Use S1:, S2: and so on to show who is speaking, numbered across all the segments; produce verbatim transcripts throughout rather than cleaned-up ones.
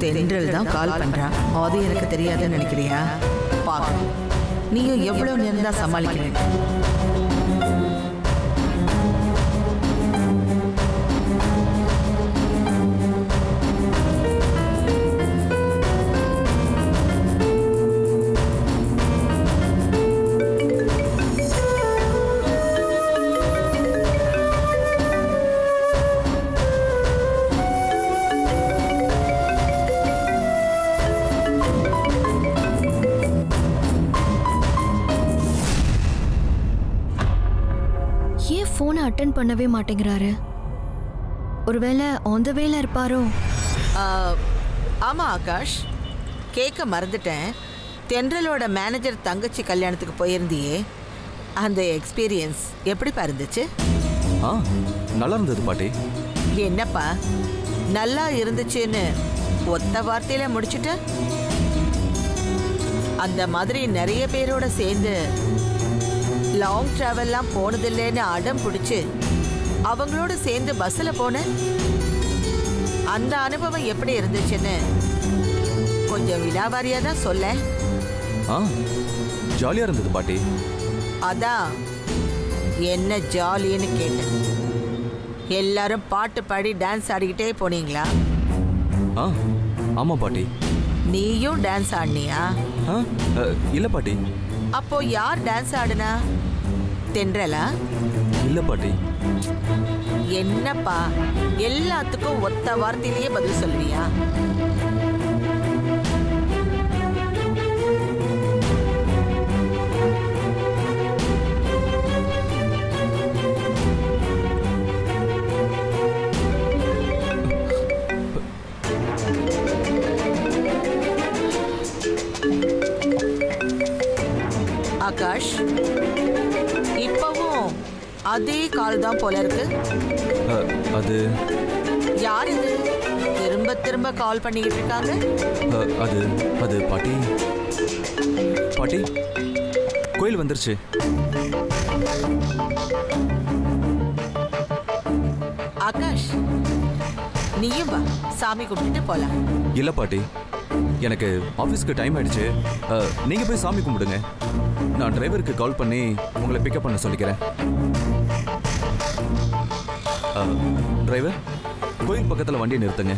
S1: தென்றல் தான் கால் பண்றான். அது எனக்கு தெரியாதுன்னு நினைக்கிறியா? பாக்க நீயும் எவ்வளவு நேரம் தான் சமாளிக்கிறேன்.
S2: போனை அட்டெண்ட் பண்ணவே மாட்டேங்கிறாரு. ஒருவேளை ஆன் த வேல இருப்பாரோ?
S1: ஆமா ஆகாஷ், கேட்க மறந்துட்டேன். தென்றலோட மேனேஜர் தங்கச்சி கல்யாணத்துக்கு போயிருந்தியே, அந்த எக்ஸ்பீரியன்ஸ் எப்படி இருந்துச்சு?
S3: ஆ, நல்லா இருந்தது பாட்டி.
S1: என்னப்பா நல்லா இருந்துச்சுன்னு ஒத்த வார்த்தையில முடிச்சுட்ட? அந்த மாதிரி நிறைய பேரோட சேர்ந்து லாங் டிராவல்லாம் போனதில்லைன்னு அடம் பிடிச்சு அவங்களோட சேர்ந்து பஸ்ல போன அந்த அனுபவம் எப்படி இருந்துச்சுன்னு கொஞ்சம் விலாவாரியா தான் சொல்ல.
S3: ஆ, ஜாலியா இருந்தது பாட்டி.
S1: அதான் என்ன ஜாலின்னு கேட்டேன். எல்லாரும் பாட்டு பாடி டான்ஸ் ஆடிக்கிட்டே போனீங்களா?
S3: ஆ, ஆமா பாட்டி.
S1: நீயும் டான்ஸ் ஆடினியா?
S3: இல்ல பாட்டி.
S1: அப்போ யார் டான்ஸ் ஆடுனா? தென்றலா?
S3: இல்ல பாட்டி.
S1: என்னப்பா எல்லாத்துக்கும் ஒத்த வார்த்தையிலேயே பதில் சொல்வியா? ஆகாஷ், இப்பவும் அதே கால் தான் போல இருக்கு.
S3: அது
S1: யார் இது திரும்ப திரும்ப கால் பண்ணிக்கிட்டு இருக்காங்க?
S3: அது அது பாட்டி. பாட்டி, கோயில் வந்துருச்சு.
S1: ஆகாஷ், நீயும் வா, சாமி கும்பிட்டுட்டு போலாம்.
S3: இல்ல பாட்டி, எனக்கு ஆஃபீஸ்க்கு டைம் ஆயிடுச்சு. நீங்க போய் சாமி கும்பிடுங்க. நான் டிரைவருக்கு கால் பண்ணி உங்களை பிக்கப் பண்ண சொல்லிக்கிறேன். டிரைவர், கோயில் பக்கத்தில் வண்டியை நிறுத்துங்க.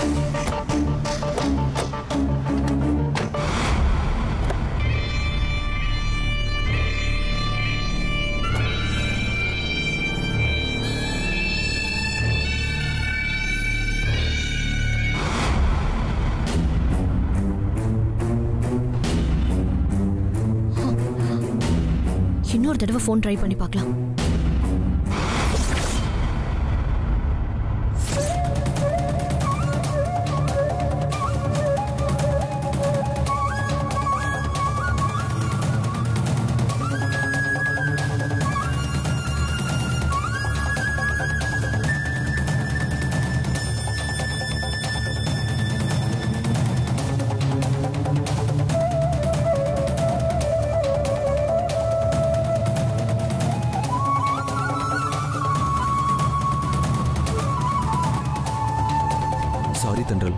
S2: இன்னொரு தடவை ஃபோன் ட்ரை பண்ணி பார்க்கலாம்.
S3: சாரி தென்றல்,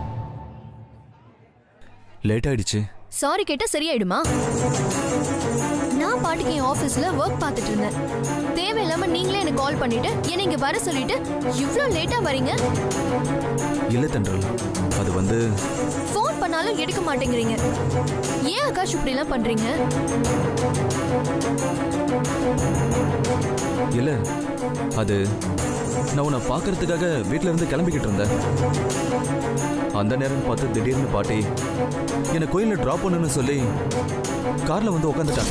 S3: லேட் ஆயிடுச்சு.
S2: சாரி கேட்டா சரியாயிடுமா? நான் பாட்டுக்கு என் ஆபீஸ்ல ஒர்க் பார்த்துட்டு இருந்தேன். தேவையில்லாம நீங்களே எனக்கு கால் பண்ணிட்டு என்ன இங்க வர சொல்லிட்டு இவ்ளோ லேட்டா வரீங்க.
S3: இல்ல தென்றல், அது வந்து
S2: ஃபோன் பண்ணாலும் எடுக்க மாட்டேங்கிறீங்க. ஏன் ஆகாஷ் இப்படி எல்லாம் பண்றீங்க?
S3: இல்ல, அது நான் உன்னை பார்க்கறதுக்காக வீட்டில இருந்து கிளம்பிக்கிட்டு இருந்தேன். அந்த நேரம் பார்த்து திடீர்னு பாட்டி என்னை கோயிலில் ட்ராப் பண்ணணும்னு சொல்லி கார்ல வந்து உட்காந்துட்டாங்க.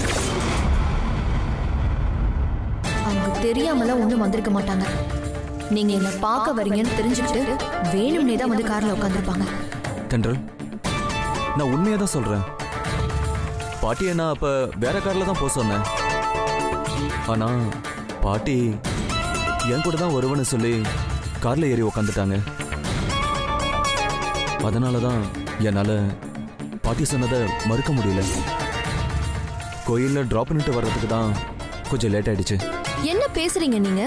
S2: அவங்க தெரியாமலாம் ஒன்றும் வந்திருக்க மாட்டாங்க. நீங்க என்ன பார்க்க வரீங்கன்னு தெரிஞ்சுக்கிட்டு வேணும்னே தான் வந்து கார்ல உட்காந்துருப்பாங்க.
S3: தென்றல், நான் உண்மையா தான் சொல்றேன். பாட்டியை நான் அப்ப வேற கார்ல தான் போக சொன்னேன். ஆனா பாட்டி என் கூட தான் வருவன்னு சொல்லி கார்ல ஏறி உக்காந்துட்டாங்க. அதனாலதான் என்னால பாட்டி சொன்னதை மறுக்க முடியல. கோயில்ல டிராப் பண்ணிட்டு வர்றதுக்கு தான் கொஞ்சம் லேட் ஆயிடுச்சு.
S2: என்ன பேசுறீங்க நீங்க?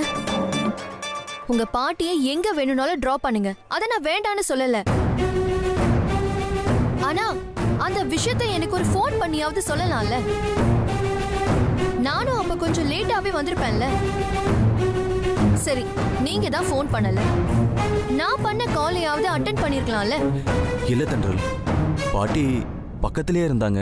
S2: உங்க பாட்டியை எங்க வேணும்னாலும் டிராப் பண்ணுங்க, அத நான் வேண்டான்னு சொல்லல. ஆனா அந்த விஷயத்தை எனக்கு ஒரு ஃபோன் பண்ணியாவது சொல்லலாம்ல. நானும் அப்ப கொஞ்சம் லேட்டாவே வந்திருப்பேன்ல. சரி, நீங்க தான் ஃபோன் பண்ணல, நான் பண்ண காலையாவது அட்டெண்ட் பண்ணிருக்கலாம்ல.
S3: இல்ல தென்றல், பாட்டி பக்கத்திலே இருந்தாங்க,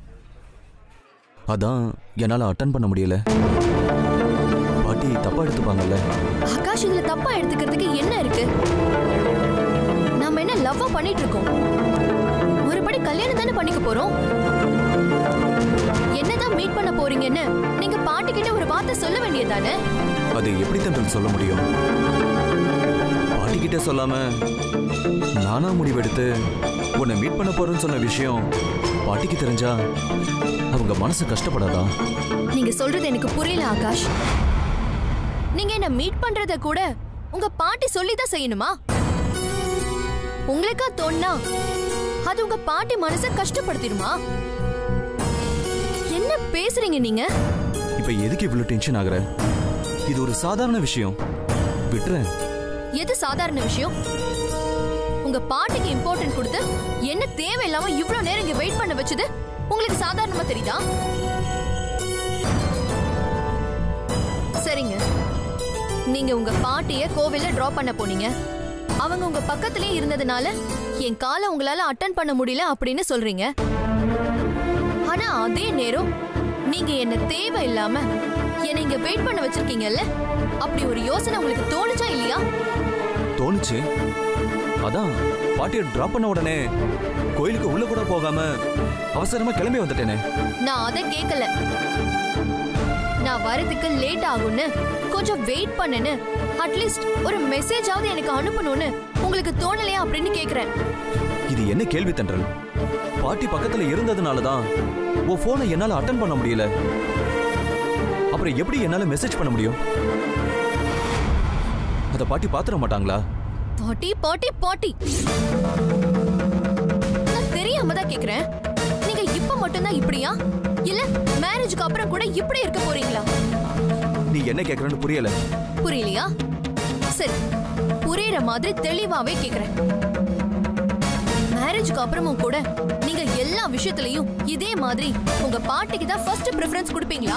S3: அதான் என்னால அட்டெண்ட் பண்ண முடியல. பாட்டி தப்பா எடுத்துப்பாங்கல்ல.
S2: ஆகாஷ், இதுல தப்பா எடுத்துக்கிறதுக்கு என்ன இருக்கு? நாம என்ன லவ்வா பண்ணிட்டு இருக்கோம்? ஒருபடி கல்யாணம் தானே பண்ணிக்க போறோம். என்னதான் மீட் பண்ண போறீங்கன்னு நீங்க பாட்டி கிட்ட ஒரு வார்த்தை சொல்ல வேண்டியதானே?
S3: அது எப்படி தென்றல் சொல்ல முடியும்? பாட்டி கிட்ட சொல்லாம நானா முடிவெடுத்து உன்னை மீட் பண்ண போறேன்னு சொன்ன விஷயம் பாட்டிக்கு தெரிஞ்சா அவங்க மனசு கஷ்டப்படாதா?
S2: நீங்க சொல்றது எனக்கு புரியல ஆகாஷ். நீங்க என்ன மீட் பண்றத கூட உங்க பாட்டி சொல்லிதான் செய்யணுமா? உங்களுக்கா தோணுனா அது உங்க பாட்டி மனசை கஷ்டப்படுத்திடுமா? என்ன பேசுறீங்க நீங்க?
S3: இப்ப எதுக்கு இவ்வளவு டென்ஷன் ஆகுற? இது ஒரு சாதாரண விஷயம், விட்டுறேன்.
S2: எது சாதாரண விஷயம்? உங்க பாட்டிக்கு இம்பார்ட்டன்ட் கொடுத்து என்ன தேவையில்லாம இவ்வளவு நேரம் இங்க வெயிட் பண்ண வச்சது உங்களுக்கு சாதாரணமா தெரியுதா? சரிங்க, நீங்க உங்க பாட்டிய கோவில்ல டிராப் பண்ண போனீங்க. அவங்க உங்க பக்கத்திலே இருந்ததுனால என் காலை உங்களால அட்டெண்ட் பண்ண முடியல அப்படின்னு சொல்றீங்க. ஆனா அதே நேரம் நீங்க என்ன தேவையில்லாம என்ன இங்க வெயிட் பண்ண வச்சிருக்கீங்கல்ல, அப்படி ஒரு யோசனை உங்களுக்கு தோணுச்சா இல்லையா?
S3: தோணுச்சு. அதான் பாட்டியை டிராப் பண்ண உடனே கோயிலுக்கு உள்ள கூட போகாம அவசரமா கிளம்பி வந்துட்டேனே.
S2: நான் அதை கேட்கல. நான் வரதுக்கு லேட் ஆகும்னு கொஞ்சம் வெயிட் பண்ணுன்னு அட்லீஸ்ட் ஒரு மெசேஜாவது எனக்கு அனுப்பணும்னு உங்களுக்கு தோணலையா அப்படின்னு கேக்குறேன்.
S3: இது என்ன கேள்வி தென்றல்? பாட்டி பக்கத்துல இருந்ததுனாலதான் உன் போனை என்னால அட்டெண்ட் பண்ண முடியல. அப்புறம் எப்படி என்னால மெசேஜ் பண்ண முடியும்? அத பாட்டி பாத்துற மாட்டாங்களா?
S2: பாட்டி பாட்டி பாட்டி நான் தெரியாம தான் கேக்குறேன். நீங்க இப்ப மட்டும்தான் இப்படியா, இல்ல மேரேஜுக்கு அப்புறம் கூட இப்படி இருக்க போறீங்களா?
S3: நீ என்ன கேக்குறன்னு புரியல.
S2: புரியலையா? சரி, புரியுற மாதிரி தெளிவாவே கேக்குறேன். மேரேஜுக்கு அப்புறமும் கூட நீங்க எல்லா விஷயத்திலையும் இதே மாதிரி உங்க பாட்டிக்கு தான் ஃபர்ஸ்ட் பிரெஃபரன்ஸ் கொடுப்பீங்களா?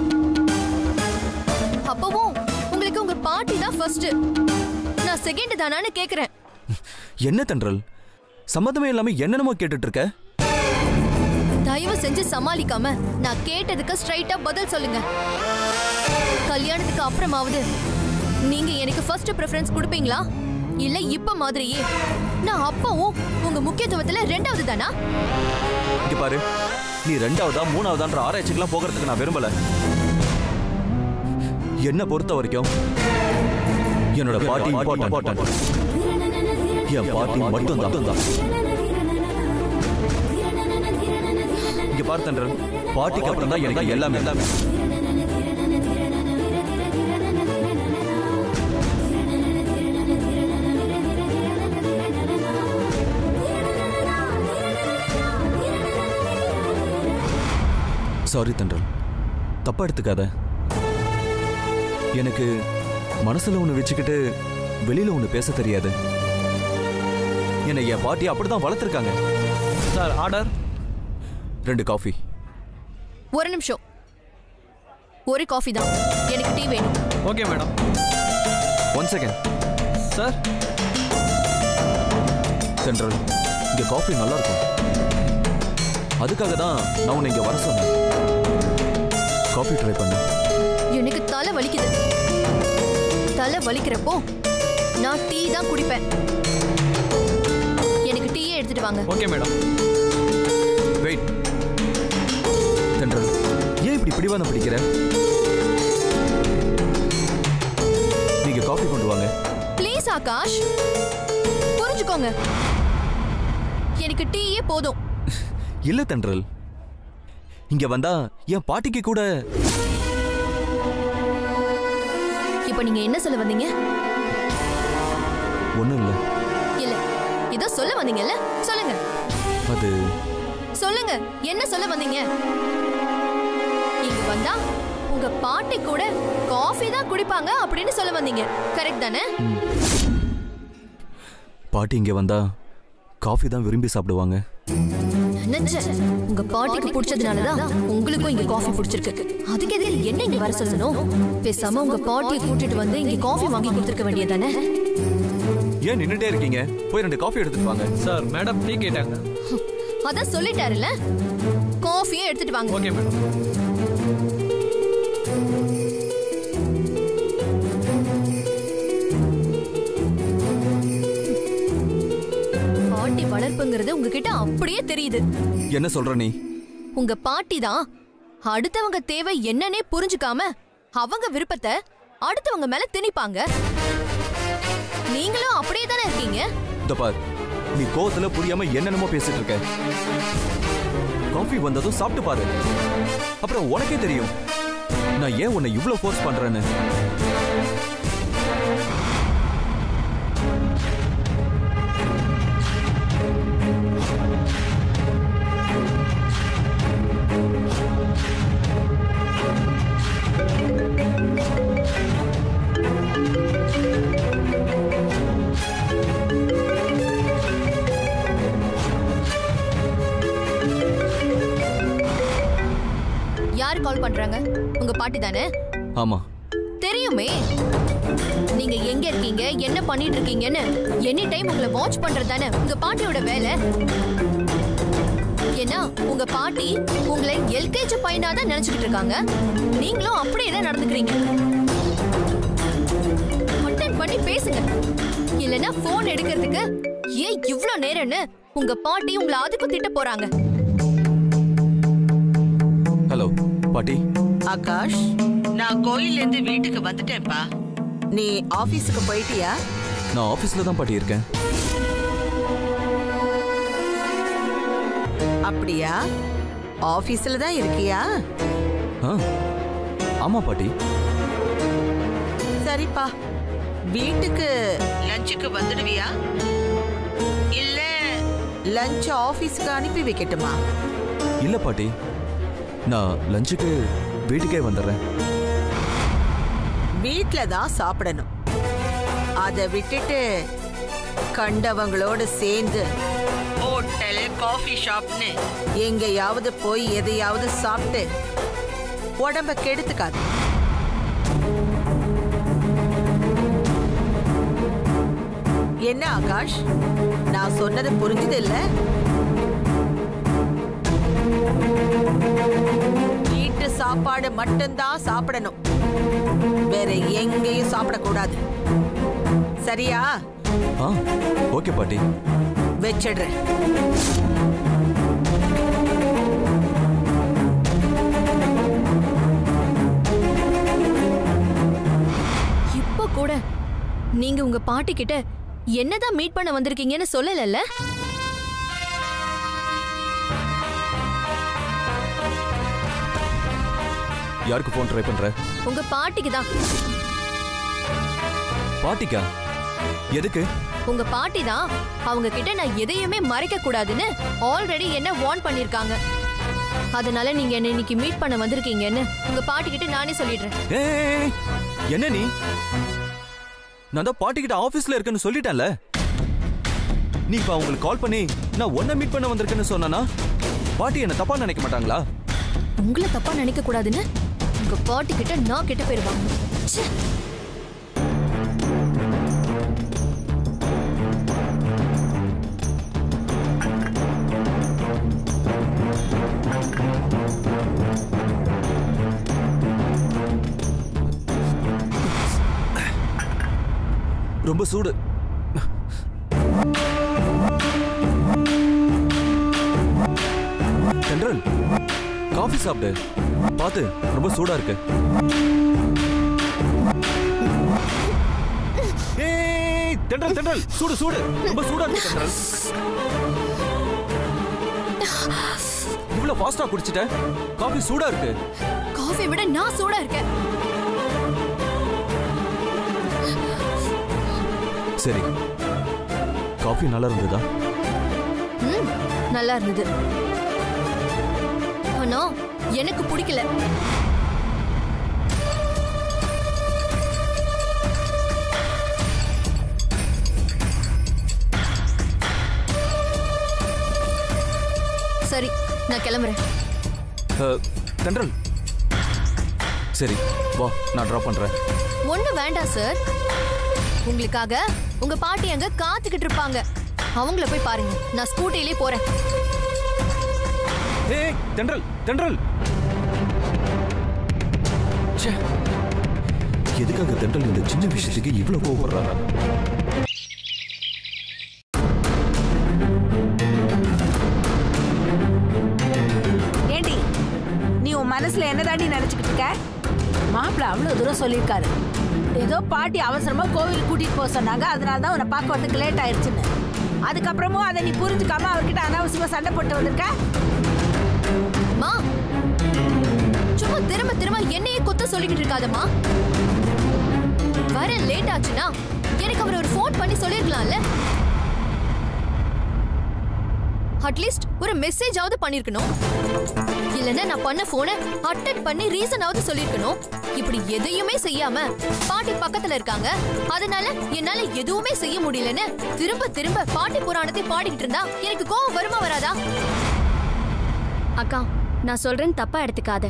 S2: அப்பவும் உங்களுக்கு உங்க பாட்டி தான் ஃபர்ஸ்ட், நான் செகண்ட் தானான்னு கேக்குறேன்.
S3: என்ன தென்றல், சம்மதமே இல்லாம என்னென்னமோ கேட்டுட்டு இருக்க?
S2: தயவு செஞ்சு சமாளிக்காம நான் கேட்டதுக்கு ஸ்ட்ரைட்டா பதில் சொல்லுங்க. கல்யாணத்துக்கு அப்புறமாவது நீங்க எனக்கு ஃபர்ஸ்ட் பிரெஃபரன்ஸ் கொடுப்பீங்களா, இல்ல இப்ப மாதிரியே நான் அப்பவும் உங்க முக்கியத்துவத்துல ரெண்டாவது தானா?
S3: இங்க பாரு, நீ ரெண்டாவதா மூணாவதான்ற ஆராய்ச்சிக்கெல்லாம் போகிறதுக்கு நான் விரும்பல. என்ன பொறுத்த வரைக்கும் என்னோட பாட்டி இம்பார்ட்டன்ட். என் பாட்டி மட்டும் தான். இங்க பாரு தென்றல், பாட்டிக்கு அப்புறம் தான் எனக்கு எல்லாமே எல்லாமே. சாரி தென்றல், தப்பா எடுத்துக்காத. எனக்கு மனசுல ஒண்ணு வச்சுக்கிட்டு வெளியில ஒண்ணு பேச தெரியாது. என்னை என் பாட்டி அப்படிதான் வளர்த்துருக்காங்க.
S4: Sir, order.
S3: ரெண்டு காஃபி.
S2: ஒரு நிமிஷம், ஒரு காஃபி தான், எனக்கு டீ வேணும்.
S4: Okay madam.
S3: One second
S4: sir.
S3: Thendral, இங்க காஃபி நல்லா இருக்கும். அதுக்காக தான் நான் உன்னை இங்க வர சொன்னேன். காஃபி ட்ரை பண்ணு.
S2: எனக்கு தலை வலிக்குது. தலை வலிக்கிறப்போ நான் டீ தான் குடிப்பேன். எனக்கு டீயே எடுத்துட்டு வாங்க.
S4: Okay madam.
S3: வெயிட் தென்றல், ஏன் இப்படி பிடிவாதம் பிடிக்கிற? நீங்க காஃபி கொண்டு வாங்க.
S2: ப்ளீஸ் ஆகாஷ், புரிஞ்சுக்கோங்க, எனக்கு டீயே போதும்.
S3: இல்ல தென்றல், இங்க வந்தா என் பாட்டிக்கு கூட.
S2: இப்ப நீங்க என்ன சொல்ல வந்தீங்க?
S3: ஒண்ணும் இல்ல.
S2: இல்ல, இதோ சொல்ல வந்தீங்கல்ல, சொல்லுங்க.
S3: அது
S2: சொல்லுங்க, என்ன சொல்ல வந்தீங்க? இங்க வந்தா உங்க பாட்டி கூட காஃபி தான் குடிப்பாங்க அப்படின்னு சொல்ல வந்தீங்க, கரெக்ட் தானே?
S3: பாட்டி இங்க வந்தா காஃபி தான் விரும்பி சாப்பிடுவாங்க.
S2: நினைச்சேன் உங்க பாட்டிக்கு பிடிச்சதுனாலதான் உங்களுக்கும் இங்க காஃபி பிடிச்சிருக்கு. அதுக்கு எதுக்கு என்ன இங்க வர சொல்லணும்? பேசாம உங்க பாட்டியை கூட்டிட்டு வந்து இங்க காஃபி வாங்கி கொடுத்துருக்க வேண்டியதானே?
S3: ஏன் நின்னுட்டே இருக்கீங்க? போய் ரெண்டு காஃபி எடுத்துட்டு வாங்க.
S4: சார் மேடம் டீ கேட்டாங்க.
S2: அதான் சொல்லிட்டாருல, காஃபியும் எடுத்துட்டு வாங்க.
S4: Okay madam.
S2: பாட்டி வளர்ப்புங்கிறது உங்ககிட்ட அப்படியே தெரியுது.
S3: என்ன சொல்ற நீ?
S2: உங்க பாட்டி தான் அடுத்தவங்க தேவை என்னன்னே புரிஞ்சுக்காம அவங்க விருப்பத்தை அடுத்தவங்க மேல திணிப்பாங்க. நீங்களும் அப்படியே தானே இருக்கீங்க.
S3: இந்த பார், நீ கோவத்துல புரியாம என்னென்னமோ பேசிட்டு இருக்க. காஃபி வந்ததும் சாப்பிட்டு பாரு, அப்புறம் உனக்கே தெரியும் நான் ஏன் உன்னை இவ்ளோ ஃபோர்ஸ் பண்றேன்னு.
S2: யாரு கால் பண்றாங்க? உங்க பாட்டி தானே?
S3: ஆமா
S2: தெரியுமே. நீங்க எங்க இருக்கீங்க, என்ன பண்ணிட்டு இருக்கீங்கன்னு எனி டைம் உங்களை வாட்ச் பண்றது தானே உங்க பாட்டியோட வேலை. ஏன்னா உங்க பாட்டி உங்களை எல்கேஜி பையனா தான் நினைச்சுக்கிட்டு இருக்காங்க. நீங்களும் அப்படியே தான் நடந்துக்கிறீங்க. அட்டெண்ட் பண்ணி பேசுங்க, இல்லனா போன் எடுக்கிறதுக்கு ஏன் இவ்ளோ நேரம்னு உங்க பாட்டி உங்களை அதுக்கு திட்ட போறாங்க.
S3: ஹலோ பாட்டி.
S1: ஆகாஷ், நான் கோயில்ல இருந்து வீட்டுக்கு வந்துட்டேன்ப்பா. நீ ஆபீஸ்க்கு போயிட்டியா?
S3: நான் ஆபீஸ்ல தான் பாட்டி இருக்கேன்.
S1: அப்படியா? ஆபீஸ்ல தான் இருக்கியா?
S3: ஆமா பாட்டி.
S1: சரிப்பா, வீட்டுக்கு லஞ்சுக்கு வந்துடுவியா? இல்ல லஞ்ச் ஆபீஸ்க்கு அனுப்பி வைக்கட்டுமா?
S3: இல்ல பாட்டி, நான் லஞ்சுக்கு வீட்டுக்கே வந்துடுறேன்.
S1: வீட்ல தான் சாப்பிடணும். அதை விட்டுட்டு கண்டவங்களோடு சேர்ந்து ஹோட்டல் காஃபி ஷாப்னு எங்கேயாவது போய் எதையாவது சாப்பிட்டு உடம்ப கெடுத்துக்காது. என்ன ஆகாஷ், நான் சொன்னது புரிஞ்சது இல்ல? வீட்டு சாப்பாடு மட்டும்தான் சாப்பிடணும், வேற எங்கேயும் சாப்பிடக்கூடாது. சரியா?
S3: ஆ ஓகே பாட்டி.
S1: வச்சிடுறேன்.
S2: இப்போ கூட நீங்க உங்க பாட்டி கிட்ட என்னதான் மீட் பண்ண வந்திருக்கீங்கன்னு சொல்லலல்ல?
S3: யாருக்கு போன் ட்ரை பண்ற?
S2: உங்க பாட்டிக்கு தான்.
S3: பாட்டிக்கா? எதுக்கு?
S2: உங்க பாட்டி தான் அவங்க கிட்ட நான் எதையுமே மறைக்க கூடாதுன்னு ஆல்ரெடி என்ன வார்ன் பண்ணிருக்காங்க. அதனால நீங்க என்ன இன்னைக்கு மீட் பண்ண வந்திருக்கீங்கன்னு உங்க பாட்டி கிட்ட நானே சொல்லிடுறேன்.
S3: ஏய், என்ன நீ? நான் தான் பாட்டி கிட்ட ஆபீஸ்ல இருக்கேன்னு சொல்லிட்டேன்ல. நீ இப்ப அவங்களுக்கு கால் பண்ணி நான் உன்னை மீட் பண்ண வந்திருக்கேன்னு சொன்னானா பாட்டி என்ன தப்பா நினைக்க மாட்டாங்களா?
S2: உங்களை தப்பா நினைக்க கூடாதுன்னு உங்க பாட்டி கிட்ட நான் கிட்ட போயிருவாங்க.
S3: ரொம்ப சூடு. ஜெனரல், காஃபி சாப்பிடு. பாத்து, ரொம்ப சூடா இருக்கு. ஏய், ஜெனரல் ஜெனரல், சூடு சூடு, ரொம்ப சூடா இருக்கு ஜெனரல். இவ்வளவு ஃபாஸ்டா குடிச்சிட்ட? காஃபி சூடா இருக்கு.
S2: காஃபி விட நான் சூடா இருக்கேன்.
S3: சரி, காஃபி நல்லா இருந்ததா?
S2: ம், நல்லா இருந்தது. ஆனா எனக்கு பிடிக்கல. சரி நான் கிளம்புறேன்.
S3: தென்றல் சரி வா, நான் டிராப் பண்றேன்.
S2: ஒண்ணு வேண்டாம் சார். உங்களுக்காக உங்க பாட்டி அங்க காத்துக்கிட்டு இருப்பாங்க. அவங்கள போய் பாருங்க. நான் ஸ்கூட்டிலே போறேன்.
S3: ஏய் தென்றல் தென்றல், எதுக்காக தென்றல் இந்த சின்ன விஷயத்துக்கு இவ்வளவு கோவப்படுறாங்க?
S5: ஏண்டி நீ உன் மனசுல என்ன தாண்டி நினைச்சுக்கிட்டு இருக்க? மாப்பிள்ள அவ்வளவு தூரம் சொல்லியிருக்காரு. ஏதோ பாட்டி அவசரமா கோவில் கூட்டிட்டு போக சொன்னாங்க, அதனாலதான் உன்னை பார்க்க வரதுக்கு லேட் ஆயிடுச்சுன்னு. அதுக்கப்புறமும் அதை நீ புரிஞ்சுக்காம அவர்கிட்ட அனாவசியமா சண்டை போட்டு வந்திருக்க.
S2: மா சும்மா திரும்ப திரும்ப என்னையே குத்த சொல்லிக்கிட்டு இருக்காதம்மா. வர லேட் ஆச்சுன்னா எனக்கு அவர் ஒரு ஃபோன் பண்ணி சொல்லிருக்கலாம்ல. அட்லீஸ்ட் ஒரு மெசேஜ் ஆவது பண்ணிருக்கணும். இல்லன்னா நான் பண்ண போனை அட்டெண்ட் பண்ணி ரீசனாவது சொல்லிருக்கணும். இப்படி எதையுமே செய்யாம பாட்டி பக்கத்துல இருக்காங்க, அதனால என்னால எதுவுமே செய்ய முடியலன்னு திரும்ப திரும்ப பாட்டி புராணத்தை பாடிக்கிட்டு இருந்தா எனக்கு கோவம் வருமா வராதா?
S6: அக்கா, நான் சொல்றேன், தப்பா எடுத்துக்காத.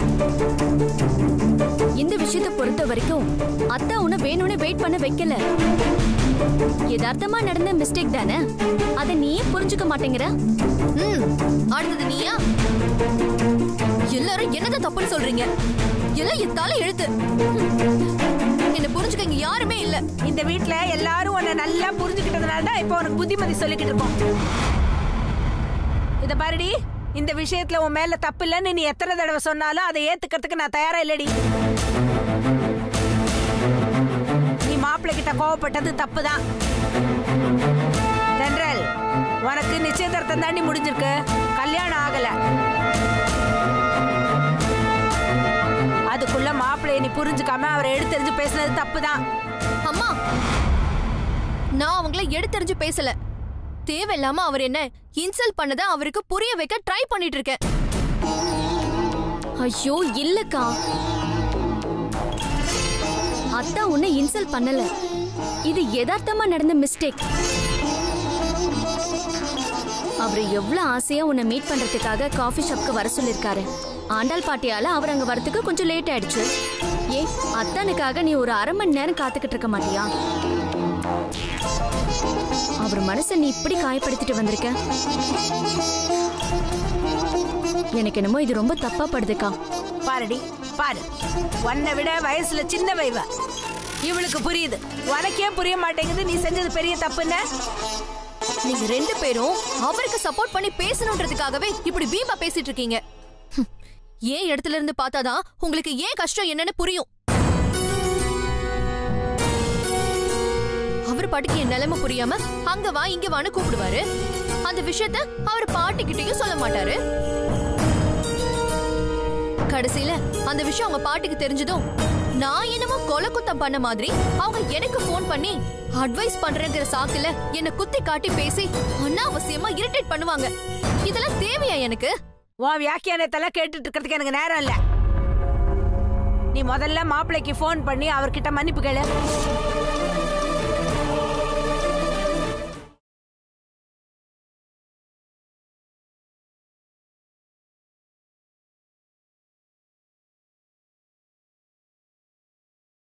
S6: இந்த விஷயத்தை பொறுத்த வரைக்கும் அத்தா உன்னை வேணும்னு வெயிட் பண்ண வைக்கல. யதார்த்தமா நடந்த மிஸ்டேக் தானே, அதை நீயே புரிஞ்சுக்க மாட்டேங்கிற.
S2: ம், அடுத்தது நீயா? எல்லாரும் என்னதான் தப்புன்னு சொல்றீங்க? எல்லாம் என் தலை எழுத்து. என்ன புரிஞ்சுக்க இங்க யாருமே இல்ல.
S5: இந்த வீட்டுல எல்லாரும் உன்னை நல்லா புரிஞ்சுக்கிட்டதுனால தான் இப்போ உனக்கு புத்திமதி சொல்லிக்கிட்டு இருக்கோம். இத பாருடி, இந்த விஷயத்துல உன் மேல தப்பு இல்லைன்னு நீ எத்தனை தடவை சொன்னாலும் அதை ஏத்துக்கிறதுக்கு நான் தயாரா இல்லடி. நீ மாப்பிள்ளை கிட்ட கோவப்பட்டது தப்புதான். தென்றல், உனக்கு நிச்சயதார்த்தம் தாண்டி முடிஞ்சிருக்கு, கல்யாணம் ஆகல. அதுக்குள்ள மாப்பிள்ளைய நீ புரிஞ்சுக்காம அவரை எடுத்தெறிஞ்சு பேசுனது தப்புதான்.
S2: அம்மா, நான் அவங்கள எடுத்தெறிஞ்சு பேசல. தேவையில்லாம அவர் என்ன இன்சல்ட் பண்ணத அவருக்கு புரிய வைக்க ட்ரை பண்ணிட்டு இருக்கேன்.
S6: ஐயோ இல்லக்கா, அத்தா உன்னை இன்சல்ட் பண்ணல. இது யதார்த்தமா நடந்த மிஸ்டேக். அவரு எவ்வளவு ஆசையா உன்னை மீட் பண்றதுக்காக காஃபி ஷாப்க்கு வர சொல்லிருக்காரு. ஆண்டாள் பாட்டியால அவர் அங்க வரதுக்கு கொஞ்சம் லேட் ஆயிடுச்சு. ஏ, அத்தானுக்காக நீ ஒரு அரை மணி நேரம் காத்துக்கிட்டு இருக்க மாட்டியா? அவர் மனசை நீ இப்படி காயப்படுத்திட்டு வந்திருக்க. எனக்கு என்னமோ இது ரொம்ப தப்பா படுதுக்கா.
S5: பாருடி பாரு, உன்னை விட வயசுல சின்ன வைவ இவளுக்கு புரியுது. உனக்கே புரிய மாட்டேங்குது நீ செஞ்சது பெரிய தப்புன்னு.
S2: நீங்க ரெண்டு பேரும் அவருக்கு சப்போர்ட் பண்ணி பேசணும்ன்றதுக்காகவே இப்படி வீம்பா பேசிட்டு இருக்கீங்க. ஏன் இடத்துல இருந்து பார்த்தாதான் உங்களுக்கு ஏன் கஷ்டம் என்னன்னு புரியும். அவர் பாட்டுக்கு என் நிலைமை புரியாம அங்க வா இங்க வான்னு கூப்பிடுவாரு. அந்த விஷயத்த அவர் பாட்டிக்கிட்டையும் சொல்ல மாட்டாரு. கடைசியில அந்த விஷயம் அவங்க பாட்டிக்கு தெரிஞ்சதும் நான் என்னமோ கொலை குத்தம் பண்ண மாதிரி அவங்க எனக்கு போன் பண்ணி அட்வைஸ் பண்றேங்கிற சாக்குல என்ன குத்தி காட்டி பேசி அனாவசியமா இரிட்டேட் பண்ணுவாங்க. இதெல்லாம் தேவையா எனக்கு?
S5: உன் வியாக்கியானத்தெல்லாம் கேட்டுட்டு இருக்கிறதுக்கு எனக்கு நேரம் இல்ல. நீ முதல்ல மாப்பிள்ளைக்கு போன் பண்ணி அவர்கிட்ட மன்னிப்பு கேளு.